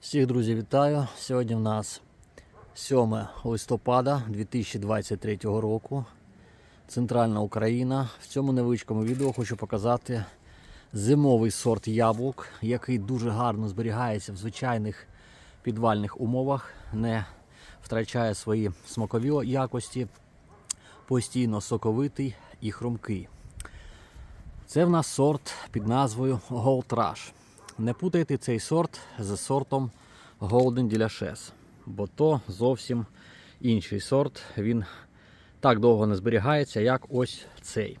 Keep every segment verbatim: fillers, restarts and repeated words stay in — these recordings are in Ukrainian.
Всіх, друзі, вітаю! Сьогодні в нас сьоме листопада дві тисячі двадцять третього року. Центральна Україна. В цьому невеличкому відео хочу показати зимовий сорт яблук, який дуже гарно зберігається в звичайних підвальних умовах, не втрачає свої смакові якості, постійно соковитий і хрумкий. Це в нас сорт під назвою Gold Rush. Не путайте цей сорт з сортом Golden Delicious, бо то зовсім інший сорт. Він так довго не зберігається, як ось цей.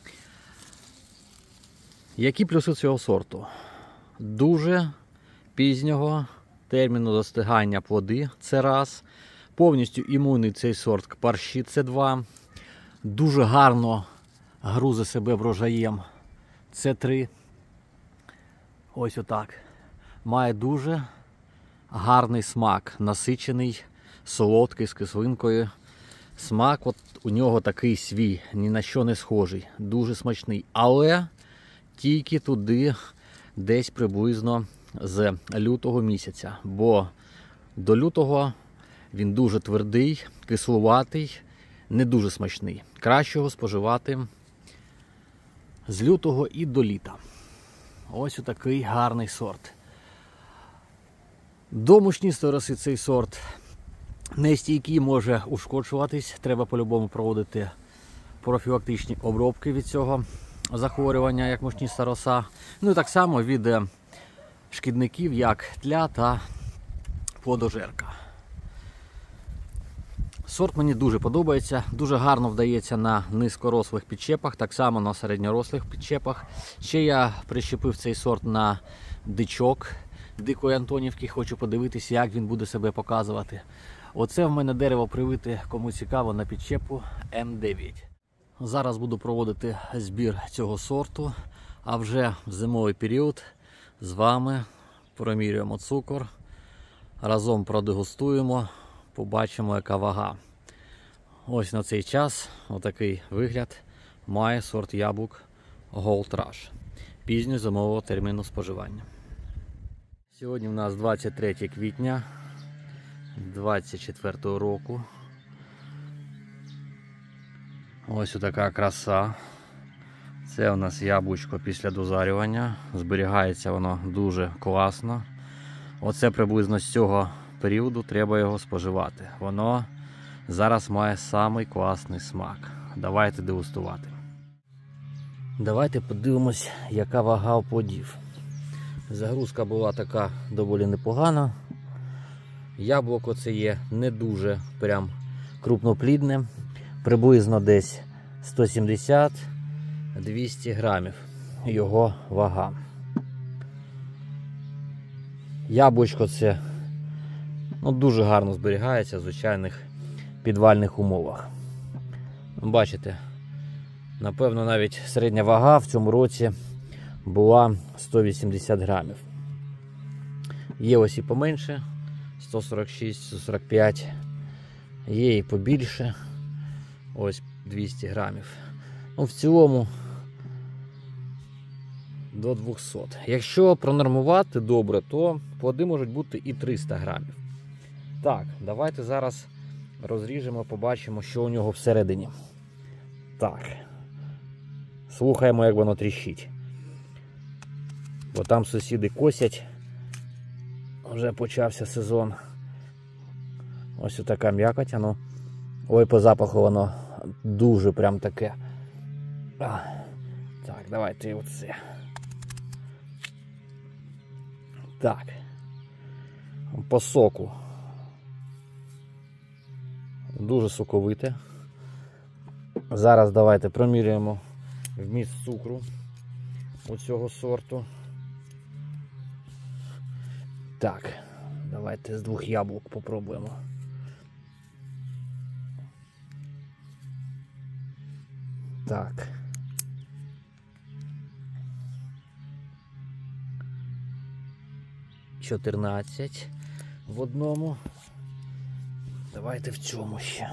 Які плюси цього сорту? Дуже пізнього терміну достигання плоди – це раз. Повністю імунний цей сорт к парші – це два. Дуже гарно грузи себе врожаєм – це три. Ось отак. Має дуже гарний смак, насичений, солодкий, з кислинкою. Смак от у нього такий свій, ні на що не схожий, дуже смачний. Але тільки туди десь приблизно з лютого місяця. Бо до лютого він дуже твердий, кислуватий, не дуже смачний. Краще його споживати з лютого і до літа. Ось отакий гарний сорт. До мучнистої роси цей сорт нестійкий, може ушкоджуватись. Треба по-любому проводити профілактичні обробки від цього захворювання, як мучниста роса. Ну і так само від шкідників, як тля та плодожерка. Сорт мені дуже подобається, дуже гарно вдається на низькорослих підчепах, так само на середньорослих підчепах. Ще я прищепив цей сорт на дичок Дикої Антонівки, хочу подивитися, як він буде себе показувати. Оце в мене дерево привите, кому цікаво, на підчепу М дев'ять. Зараз буду проводити збір цього сорту, а вже в зимовий період з вами промірюємо цукор, разом продегустуємо. Побачимо, яка вага. Ось на цей час отакий вигляд має сорт яблук Gold Rush пізньо зимового терміну споживання. Сьогодні в нас двадцять третє квітня двадцять четвертого року. Ось така краса. Це у нас яблучко після дозарювання. Зберігається воно дуже класно. Оце приблизно з цього періоду треба його споживати. Воно зараз має самий класний смак. Давайте дегустувати. Давайте подивимось, яка вага плодів. Загрузка була така доволі непогана. Яблуко це є не дуже прям крупноплідне. Приблизно десь сто сімдесят - двісті грамів його вага. Яблучко це Ну, дуже гарно зберігається в звичайних підвальних умовах. Бачите, напевно, навіть середня вага в цьому році була сто вісімдесят грамів. Є ось і поменше, сто сорок шість - сто сорок п'ять. Є і побільше, ось двісті грамів. Ну, в цілому до двохсот. Якщо пронормувати добре, то плоди можуть бути і триста грамів. Так, давайте зараз розріжемо, побачимо, що у нього всередині. Так. Слухаємо, як воно тріщить. Бо там сусіди косять. Вже почався сезон. Ось така м'якоть. Ну. Ой, по запаху воно дуже прям таке. А. Так, давайте оце. Так. По соку. Дуже соковите. Зараз давайте проміряємо вміст цукру у цього сорту. Так, давайте з двох яблук попробуємо. Так. чотирнадцять в одному. Давайте в цьому ще.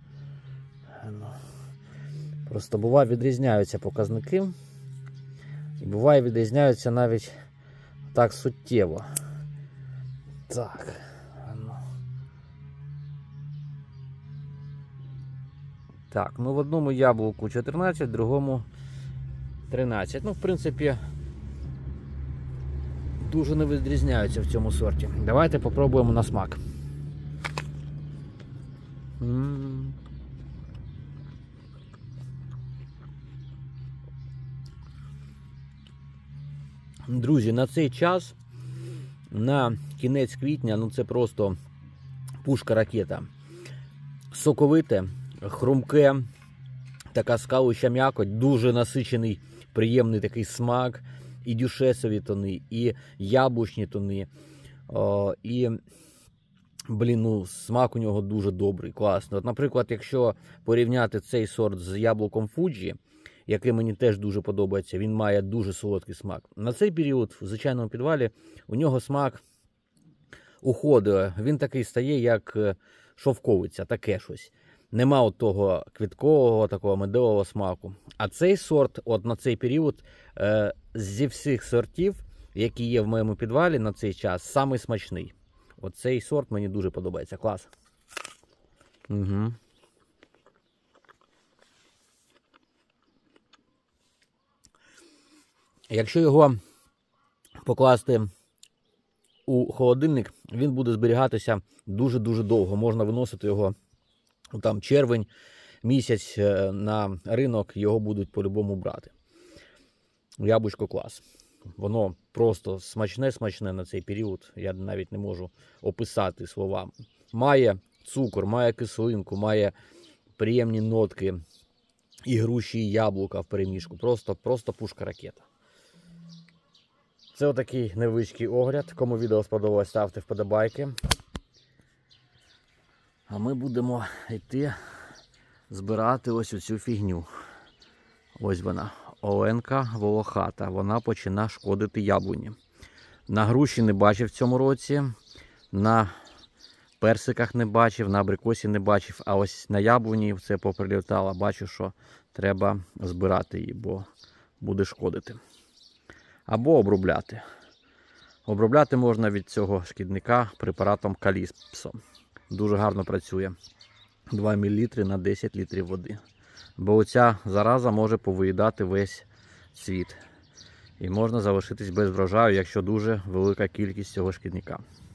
Просто буває відрізняються показники. І буває відрізняються навіть так суттєво. Так. Так, ну в одному яблуку чотирнадцять, в другому тринадцять. Ну, в принципі, дуже не відрізняються в цьому сорті. Давайте попробуємо на смак. М-м-м. Друзі, на цей час, на кінець квітня, ну це просто пушка-ракета. Соковите, хрумке, така скалуща м'якоть, дуже насичений, приємний такий смак. І дюшесові тони, і яблучні тони. О, і, блін, ну, смак у нього дуже добрий, класний. От, наприклад, якщо порівняти цей сорт з яблуком Фуджі, який мені теж дуже подобається, він має дуже солодкий смак. На цей період в звичайному підвалі у нього смак уходить. Він такий стає, як шовковиця, таке щось. Нема от того квіткового, такого медового смаку. А цей сорт, от на цей період, е, зі всіх сортів, які є в моєму підвалі на цей час, самий смачний. От цей сорт мені дуже подобається. Клас. Угу. Якщо його покласти у холодильник, він буде зберігатися дуже-дуже довго. Можна виносити його там червень, місяць на ринок, його будуть по-любому брати. Яблучко клас. Воно просто смачне-смачне на цей період. Я навіть не можу описати словами. Має цукор, має кислинку, має приємні нотки і груші, і яблука в перемішку. Просто, просто пушка-ракета. Це отакий невеличкий огляд. Кому відео сподобалось, ставте вподобайки. А ми будемо йти збирати ось оцю фігню. Ось вона. Оленка волохата. Вона починає шкодити яблуні. На груші не бачив в цьому році. На персиках не бачив, на абрикосі не бачив. А ось на яблуні все поприлітало. Бачу, що треба збирати її, бо буде шкодити. Або обробляти. Обробляти можна від цього шкідника препаратом Каліпсо. Дуже гарно працює. два мілілітри на десять літрів води. Бо оця зараза може повиїдати весь цвіт. І можна залишитись без врожаю, якщо дуже велика кількість цього шкідника.